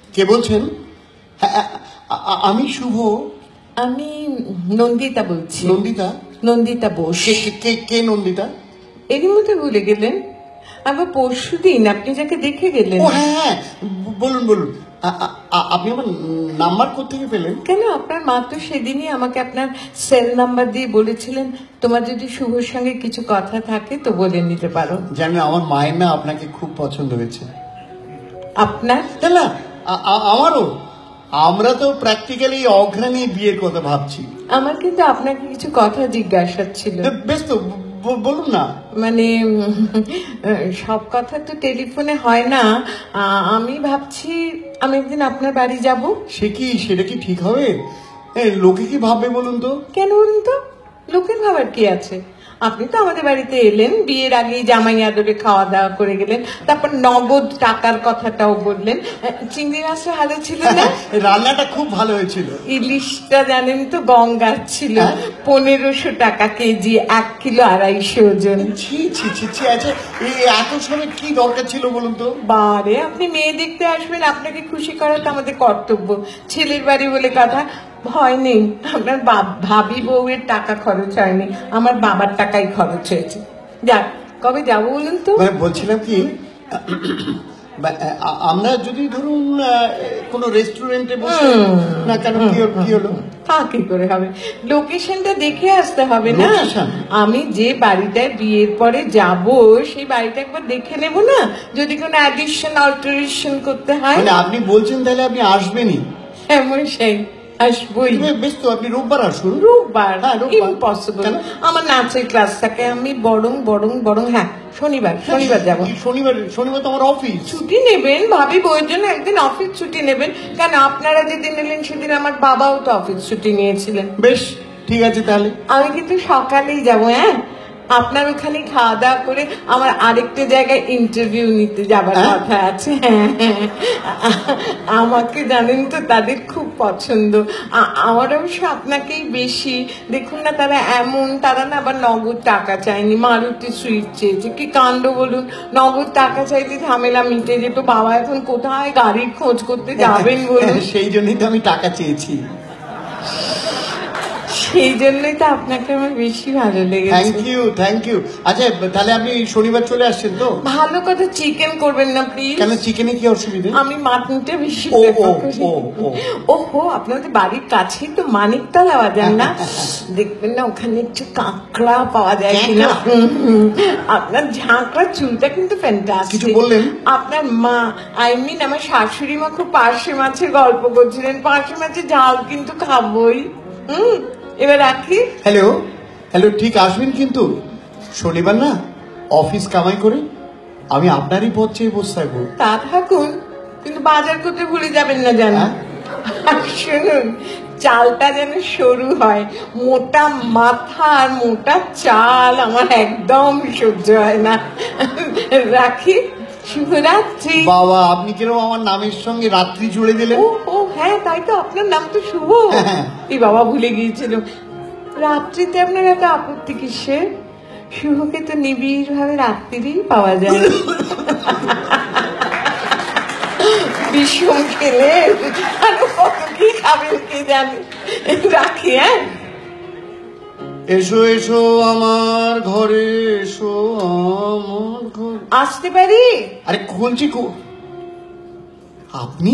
কে বলছেন? আমি শুভ। আমি নন্দিতা বলছি। নন্দিতা? নন্দিতা বোস। কে নন্দিতা? এরই মধ্যে ভুলে গেলেন? আবার পরশুদিন আপনি যাকে দেখে গেলেন। ও হ্যাঁ, বলুন বলুন। আপনি আমার নাম্বার কোত্থেকে পেলেন? কেন, আপনার মা তো সেদিনই আমাকে আপনার সেল নাম্বার দিয়ে বলেছিলেন তোমার যদি শুভর সঙ্গে কিছু কথা থাকে তো বলে নিতে পারো। জানেন আমার মায়ের না আপনাকে খুব পছন্দ হয়েছে। আপনার? না, আমারও। আমরা তো প্র্যাকটিক্যালি অঘ্রাণী বিয়ের কথা ভাবছি। আমার কিন্তু আপনাকে কিছু কথা জিজ্ঞাসা ছিল। বেশ তো, বলুন না। মানে সব কথা তো টেলিফোনে হয় না। আমি ভাবছি আমি একদিন আপনার বাড়ি যাব। সেটা কি ঠিক হবে? লোকে কি ভাববে বলুন তো? কেন বলুন তো? লোকের ভাবার কি আছে? আপনি তো আমাদের বাড়িতে এলেন, বিয়ের আগেই জামাই আদরে খাওয়া দাওয়া করে গেলেন, তারপর নগদ টাকার কথাটাও বললেন। চিংড়ি মাছটা ভালো ছিল না? রান্নাটা খুব ভালো হয়েছিল। ইলিশটা জানেন তো গঙ্গার ছিল, 1500 টাকা কেজি, 1 কিলো 250 ওজন। ছি ছি ছি ছি। আচ্ছা এত সময় কি দরকার ছিল বলুন তো? বারে, আপনি মেয়ে দেখতে আসবেন, আপনাকে খুশি করা তো আমাদের কর্তব্য। ছেলের বাড়ি বলে কথা, ভয় নেই। আপনার ভাবি বউয়ের টাকা খরচ হয়নি, আমার বাবার টাকাই খরচ হয়েছে। যাক, কবে যাবো বলুন তো? বলছিলাম কি, আমরা যদি ধরুন কোনো রেস্টুরেন্টে বসে। না কেন, কি হলো? কি করে হবে? লোকেশনটা দেখে আসতে হবে না? আমি যে বাড়িটায় বিয়ের পরে যাব সেই বাড়িটা একবার দেখে নেব না, যদি কোনো অ্যাডিশন অল্টারেশন করতে হয়। মানে আপনি বলছেন তাহলে আপনি আসবেনই? এমন সেই আসবই। বেশ তো, আপনি রোববার আসুন। রোববার? ইম্পসিবল, আমার নাচের ক্লাস থাকে। আমি বরং হ্যাঁ শনিবার যাবো। শনিবার তো আমার অফিস। ছুটি নেবেন ভাবি, বউয়ের জন্য একদিন অফিস ছুটি নেবেন। কেন, আপনারা যেদিন এলেন সেদিন আমার বাবাও তো অফিস ছুটি নিয়েছিলেন। বেশ ঠিক আছে তাহলে। আমি কিন্তু সকালেই যাবো। হ্যাঁ, আপনার ওখানে খাওয়া দাওয়া করে আমার আরেকটা জায়গায় ইন্টারভিউ নিতে যাবার কথা আছে। আমাকে জানেন তো তাদের খুব পছন্দ। আমার অবশ্য আপনাকেই বেশি। দেখুন না, তারা এমন, তারা না আবার নগদ টাকা চায়নি, মারুতি সুইট চেয়েছে। কি কাণ্ড বলুন! নগদ টাকা চাইতে ঝামেলা মিটে যেত। বাবা এখন কোথায় গাড়ির খোঁজ করতে যাবেন বলুন? সেই জন্যই তো আমি টাকা চেয়েছি। সেই জন্যই তো আপনাকে আমার বেশি ভালো লেগেছে। Thank you. আচ্ছা তাহলে আপনি শনিবার চলে আসছেন তো? ভালো কথা, চিকেন করবেন না প্লিজ? কেন, চিকেনে কি অসুবিধা? আমি মাটনটা বেশি প্রেফার করি। ওহো, আপনাদের বাড়ির কাছেই তো মানিকতলা বাজার না? দেখবেন না ওখানে একটু কাঁকড়া পাওয়া যায় কিনা। আপনার ঝাঁকড়া চুলটা কিন্তু ফ্যান্টাস্টিক। কিছু বললেন? আপনার মা, আমার শাশুড়ি মা খুব পার্শে মাছের গল্প করছিলেন। পার্শে মাছের ঝাল কিন্তু খাবোই। এবার রাখি। হ্যালো, ঠিক আসবেন কিন্তু শনিবার না, অফিস কামাই করে আমি আপনারই পথ চেয়ে বসে থাকবো। তা থাকুন, কিন্তু বাজার করতে ভুলে যাবেন না যেন। শুনুন, চালটা যেন সরু হয়। মোটা মাথা আর মোটা চাল আমার একদম সহ্য হয় না। রাখি, শুভরাত্রি। বাবা, আপনি কিরকম আমার নামের সঙ্গে রাত্রি জুড়ে দিলেন। ও হ্যাঁ, তাই তো, আপনার নাম তো শুভ। এই বাবা, ভুলে গিয়েছিল। রাত্রিতে আপনার এত আপত্তি কিসের? শুভকে তো নিবিড় ভাবে রাত্রিরেই পাওয়া যায়। বিষম খেলে আরো কত কি খাবেন কে জানে। রাখি। এসো আমার ঘরে, এসো আমার ঘরে। আসতে পারি? আরে খুলছি। আপনি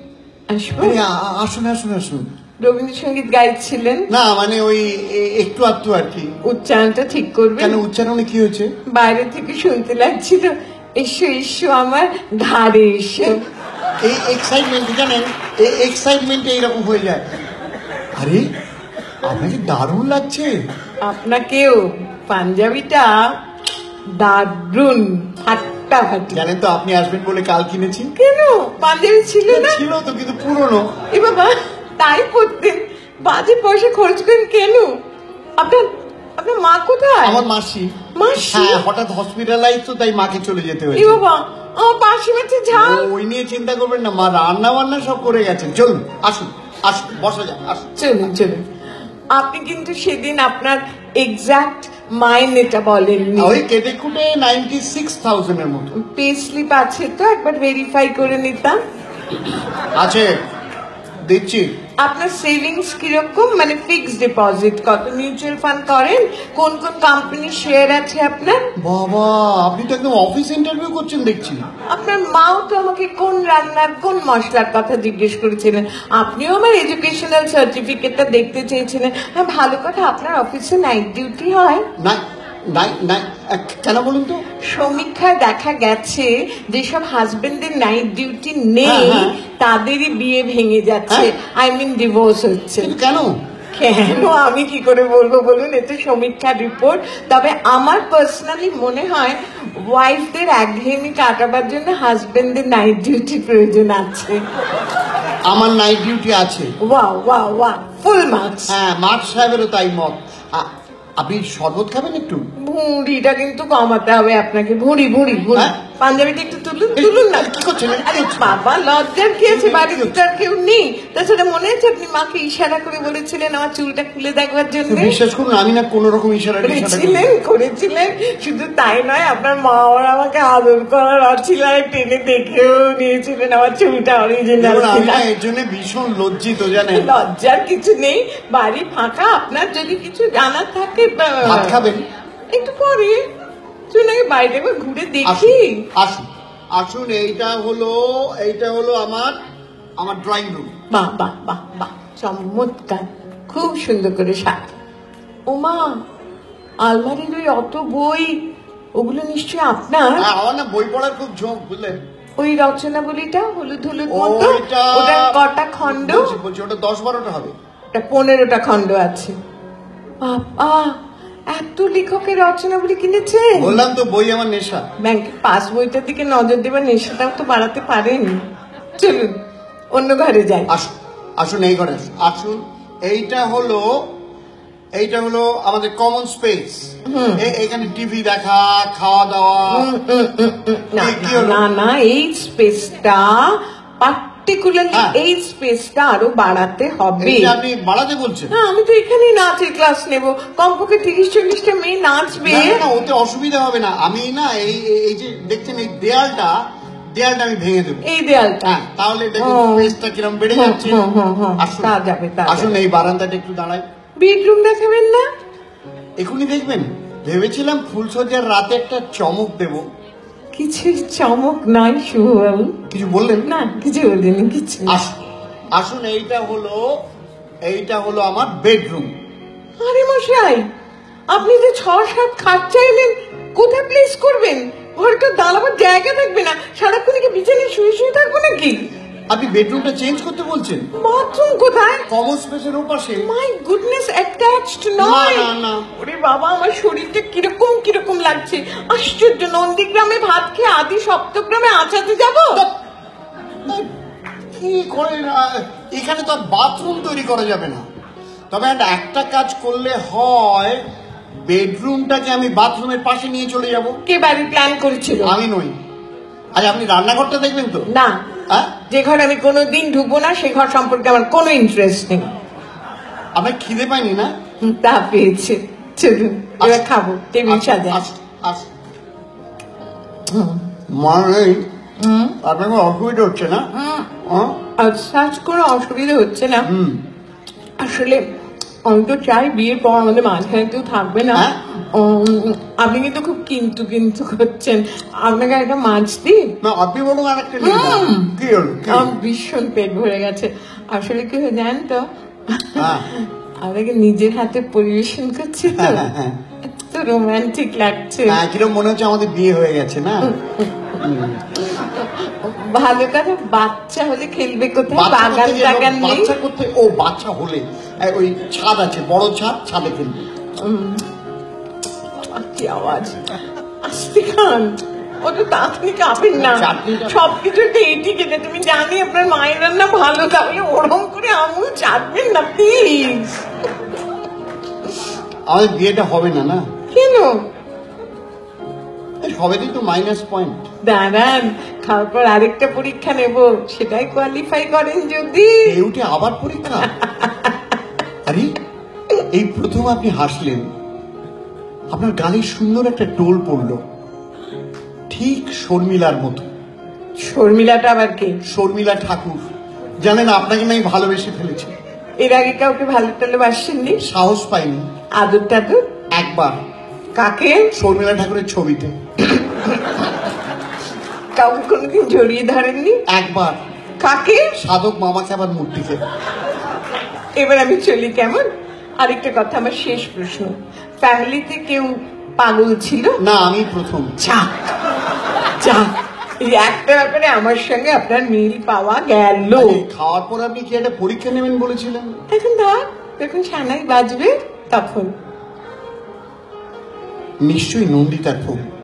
আসুন। রবীন্দ্রসঙ্গীত গাইছিলেন না, মানে ওই একটু আধটু আর কি। উচ্চারণটা ঠিক করবেন। কেন, উচ্চারণে কি হয়েছে? বাইরে থেকে শুনতে লাগছিল, এসো আমার ঘাড়ে এসো। এই এক্সাইটমেন্ট, জানেন, এই এক্সাইটমেন্টে এইরকম হয়ে যায়। আরে আপনাকে দারুণ লাগছে। আপনাকেও। পাঞ্জাবিটা দারুণ ফাটাফাটি। জানেন তো, আপনি আসবেন বলে কাল কিনেছি। কেন, পাঞ্জাবি ছিল না? ছিল তো, কিন্তু পুরনো। এ বাবা, তাই পড়তেন? বাজে পয়সা খরচ করেন কেন? আপনার মা কোথায়? আমার মাসি। হ্যাঁ, হঠাৎ হসপিটালাইজ তো, তাই মাকে চলে যেতে হয়েছে। এ বাবা, আমার পাশে মাছে ঝাল। ওই নিয়ে চিন্তা করবেন না, মা রান্না বান্না সব করে গেছেন। চলুন, আসুন বসা যাক। চলুন। আপনি কিন্তু সেদিন আপনার এক্সাক্ট মাইনেটা বলেননি। ওই কেটে কুটে 96,000 এর মতো। পে স্লিপ আছে তো, একবার ভেরিফাই করে নিতাম। আছে, দিচ্ছি। আপনার সেভিংস কিরকম, মানে ফিক্সড ডিপোজিট কত, মিউচুয়াল ফান্ড করেন, কোন কোন কোম্পানি শেয়ার আছে আপনার? বাবা, আপনি তো একদম অফিস ইন্টারভিউ করছেন দেখছি। আপনার মাও তো আমাকে কোন রান্নার কোন মশলার কথা জিজ্ঞেস করেছিলেন, আপনিও আমার এডুকেশনাল সার্টিফিকেটটা দেখতে চেয়েছিলেন। হ্যাঁ, ভালো কথা, আপনার অফিসে নাইট ডিউটি হয়? না নাই নাই, কেন বলুন তো? সমীক্ষায় দেখা গেছে যেসব হাজবেন্ডের নাইট ডিউটি নেই হ্যাঁ, হ্যাঁ। তাদেরই বিয়ে ভেঙে যাচ্ছে, আই মিন ডিভোর্স হচ্ছে। কিন্তু কেন? কেন আমি কি করে বলবো বলুন, এতে সমীক্ষার রিপোর্ট। তবে আমার পার্সোনালি মনে হয় ওয়াইফদের একঘেয়েমি কাটাবার জন্য হাজবেন্ডের নাইট ডিউটি প্রয়োজন আছে। আমার নাইট ডিউটি আছে। Wow wow wow, full marks. হ্যাঁ, মাঠ সাহেবেরও তাই মত। আপনি শরবত খাবেন একটু? ভুঁড়িটা কিন্তু কমাতে হবে আপনাকে, ভুঁড়ি ভুঁড়ি ভুঁড়ি। হ্যাঁ? পাঞ্জাবিটা একটু তুলুন তুলুন না। কি করছেন? আরে বাবা, লজ্জার কি আছে, বাড়িতে তো আর কেউ নেই। তাছাড়া মনে আছে আপনি মাকে ইশারা করে বলেছিলেন আমার চুলটা খুলে দেখবার জন্য? বিশ্বাস করুন, আমি না কোন রকম ইশারা করেছিলেন। শুধু তাই নয়, আপনার মা ওর আমাকে আদর করার অছিলায় টেনে দেখেও নিয়েছিলেন আমার চুলটা অরিজিনাল কিনা। এর জন্য ভীষণ লজ্জিত, জানেন। লজ্জার কিছু নেই, বাড়ি ফাঁকা। আপনার যদি কিছু জানার থাকে ভাত খাবেন? একটু পরে চলে বাইরে একবার ঘুরে দেখি। আসুন আসুন, এইটা হলো আমার ড্রয়িং রুম। বাহ বাহ বাহ বাহ, চমৎকার, খুব সুন্দর করে সাথে। ওমা, আলমারির ওই অত বই, ওগুলো নিশ্চয়ই আপনার? আমার না বই পড়ার খুব ঝোঁক, বুঝলেন। ওই রচনাবলীটা হলুদ হলুদ ও, মতো, এটা- ওটা কটা খণ্ড? বলছি ওটা 10-12টা হবে। ওটা 15টা খণ্ড আছে। বাবা, এত লেখকের রচনাবলী কিনেছে? বললাম তো, বই আমার নেশা। ব্যাংকের পাস বইটার দিকে নজর দেবার নেশাটাও তো বাড়াতে পারেন। চলুন অন্য ঘরে যাই। আসুন আসুন, এই ঘরে আসুন। আসুন, এইটা হলো আমাদের কমন স্পেস। এখানে টিভি দেখা, খাওয়া দাওয়া। না কি হলো? না না, এই স্পেসটা পার্টিকুলারলি, হ্যাঁ। এই স্পেসটা আরো বাড়াতে হবে। এইটা আপনি বাড়াতে বলছেন? হ্যাঁ, আমি তো এখানেই নাচের ক্লাস নেব, কমপক্ষে 30-40টা মেয়ে নাচবে। না, না, ওতে অসুবিধা হবে না। আমি না এই যে দেখছেন এই দেয়ালটা আমি ভেঙে দেবো। এই দেয়ালটা? হ্যাঁ, তাহলে দেখুন স্পেসটা কিরম বেড়ে যাচ্ছে। আসুন, তা যাবে, তা আসুন, এই বারান্দাটা একটু দাঁড়াই। বেডরুম দেখাবেন না? এখনই দেখবেন। ভেবেছিলাম ফুলসজ্জার রাতে একটা চমক দেব। কিছু চমক নয় শুভবাবু। কিছু বললেন? না, কিছু বলিনি, কিছু। আসুন আসুন, এইটা হলো আমার বেডরুম। আরে মশাই, আপনি যে 6-7 খাট চাইলেন, কোথায় প্লেস করবেন? ঘরটা দাঁড়াবার জায়গা থাকবে না, সারাক্ষণ কি বিছানায় শুয়ে শুয়ে থাকবো নাকি? আপনি বেডরুমটা চেঞ্জ করতে বলছেন? বাথরুম কোথায়? কমন স্পেসের ওপাশে। মাই গুডনেস, অ্যাটাচড নয়? না, না। ওরে বাবা, আমার শরীরটা কিরকম কিরকম লাগছে। আশ্চর্য, নন্দীগ্রামে ভাত খেয়ে আদি সপ্তগ্রামে আঁচাতে যাব? কি করেন? এখানে তো বাথরুম তৈরি করা যাবে না। তবে একটা কাজ করলে হয়, বেডরুমটাকে আমি বাথরুমের পাশে নিয়ে চলে যাব। কে বাড়ি প্ল্যান করেছিল? আমি নই। আচ্ছা, আপনি রান্নাঘরটা দেখবেন তো? না, হ্যাঁ? যে ঘর আমি কোনোদিন ঢুকবো না, সে ঘর সম্পর্কে আমার কোনো ইন্টারেস্ট নেই। আপনার খিদে পাইনি না? তা পেয়েছে। চলুন এবার খাবো, টেবিল সাজা। মানে আপনার কোনো অসুবিধা হচ্ছে না? সাজ করে অসুবিধা হচ্ছে না। আসলে আমি তো চাই বিয়ের পর আমাদের মাঝখানে কেউ থাকবে না। হ্যাঁ? আপনি কিন্তু খুব কিন্তু কিন্তু করছেন। আপনাকে একটা মাছ দিই? না, আপনি বলুন আর একটা নিয়ে যান। কি হলো? আমার ভীষণ পেট ভরে গেছে। আসলে কি হয়ে জানেন তো, হ্যাঁ। আপনাকে নিজের হাতে পরিবেশন করছি তো, হ্যাঁ। এত রোমান্টিক লাগছে। কিরকম মনে হচ্ছে আমাদের বিয়ে হয়ে গেছে না? ভালো কথা, বাচ্চা হলে খেলবে কোথায়? বাচ্চা বাগান করতে টাগান গেলে- নেই? বাচ্চা করতে, ও বাচ্চা হলে ওই ছাদ আছে, বড় ছাদ, ছাদে খেলবে। কি আওয়াজ! আস্তে খান, অত তাড়াতাড়ি খাবেন না। চাটনিটা- সবকিছু এটি খেতে, তুমি জানি আপনার মায়ের রান্না ভালো, তাহলে ওরম করে আঙুল চাটবেন না প্লিজ। আমাদের বিয়েটা হবে না, না? কেন? সবেতেই তো মাইনাস পয়েন্ট। দাঁড়ান, খাওয়ার পর আরেকটা পরীক্ষা নেব, সেটাই কোয়ালিফাই করেন যদি। এই উঠে আবার পরীক্ষা? আরে, এই প্রথম আপনি হাসলেন, আপনার গালে সুন্দর একটা টোল পড়লো, ঠিক শর্মিলার মতো। শর্মিলাটা আবার কে? শর্মিলা ঠাকুর। জানেন, আপনাকে আমি ভালোবেসে ফেলেছি। এর আগে কাউকে ভালো টালো বাসেননি? সাহস পাইনি। আদর টাদর? একবার। কাকে? শর্মিলা ঠাকুরের ছবিতে। কাউকে কোনোদিন জড়িয়ে ধরেননি? একবার। কাকে? সাধক মামাকে, আবার মূর্তিকে। এবার আমি চলি কেমন? আরেকটা কথা, আমার শেষ প্রশ্ন, ফ্যামিলিতে কেউ পাগল ছিল? না, আমি প্রথম। যাক যাক, এই একটা ব্যাপারে আমার সঙ্গে আপনার মিল পাওয়া গেল। আরে, খাওয়ার পর আপনি কি একটা পরীক্ষা নেবেন বলেছিলেন? এখন দেখুন সানাই বাজবে তখন। নিশ্চয়ই নন্দিতার ফোন।